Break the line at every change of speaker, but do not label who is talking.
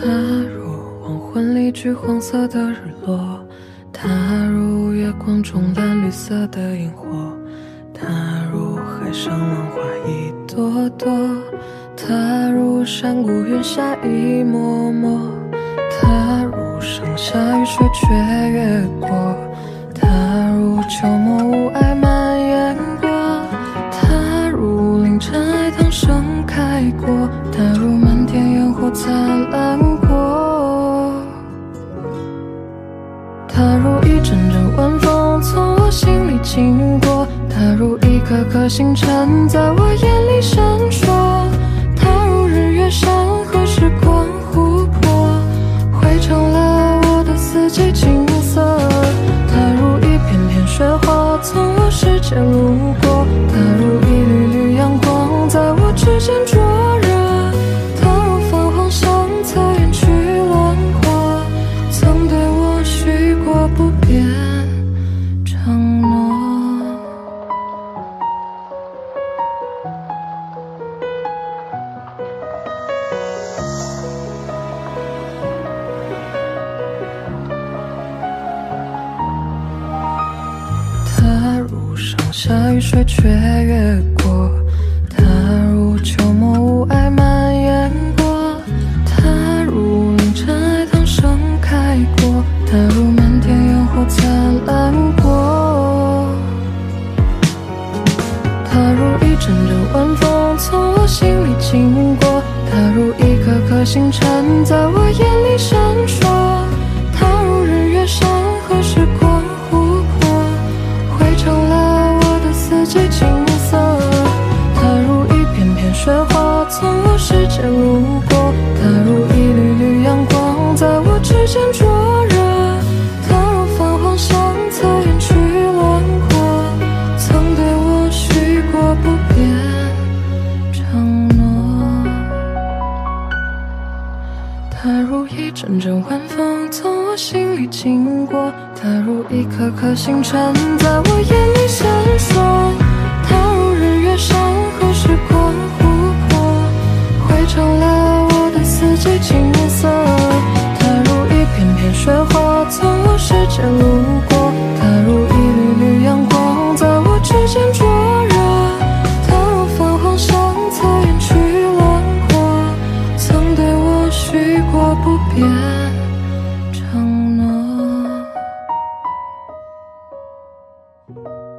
踏入黄昏里橘黄色的日落，踏入月光中蓝绿色的萤火，踏入海上浪花一朵朵，踏入山谷云霞一抹抹，踏入盛夏雨水却越过，踏入秋末雾霭蔓延过，踏入凌晨爱烫盛开过，踏入漫天烟火灿烂过，踏入一阵阵晚风从我心里经过，踏入一颗颗星辰在我眼里闪烁，踏入日月山河时光湖泊，汇成了我的四季景色，踏入一片片雪花从我世界路过，踏入一缕缕阳光在我指尖灼热，踏入泛黄香草远去乱花，曾对我许过不变承诺。踏入盛夏雨水却越过，踏入秋末雾霭蔓延过，踏入凌晨爱烫盛开过，踏入漫天烟火灿烂过，踏入一阵阵晚风从我心里经过，踏入一颗颗星辰在我眼里闪烁，踏入日月山河时光湖泊，汇成了我的四季景色，踏入一片片雪花从我世界路过，踏入一缕缕阳光在我指尖灼热，踏入泛黄香草远去乱花，曾对我许过不变承诺，踏入一阵阵晚风从我心里经过，踏入一颗颗星辰在我眼里闪烁，踏入日月山河时光湖泊，汇成了我的四季景色，踏入一片片雪花从我世界路过，踏入一缕缕阳光在我指尖灼热，踏入泛黄香草远去乱花，曾对我许过不变承诺。